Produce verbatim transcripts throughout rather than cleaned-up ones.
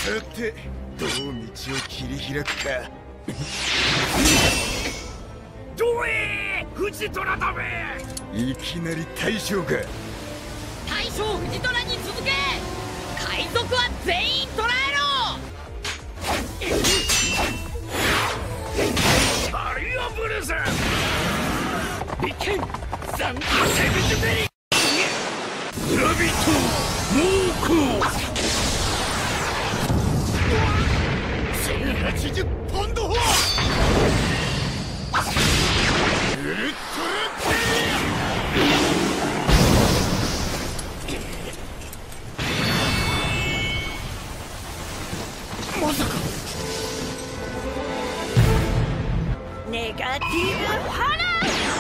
さてどう道を切り開くか。 どえ藤虎だべ。 いきなり大将か。 大将藤虎に続け。海賊は全員捕らえろ。 バリアブレザービケンザンセビジュベリグラビット猛攻せんはちじゅうポンド砲ウルトラまさかネガティブハラ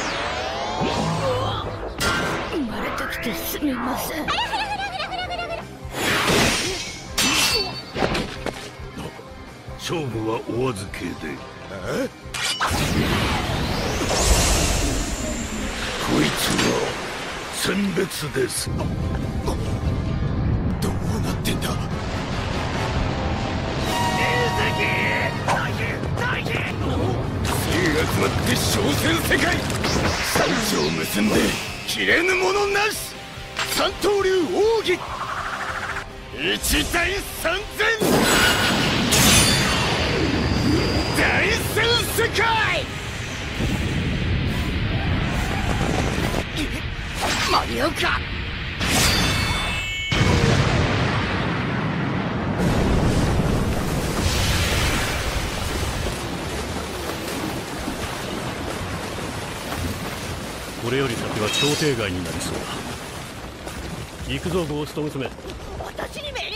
生まれてきてすみません。 勝負はお預けで。 あこいつは選別です。 どうなってんだ。集まって商戦世界三条結んで切れぬものなし三刀流奥義一対三千大戦世界。間に合うか。 これより先は協定外になりそうだ。行くぞゴースト娘。 私に命令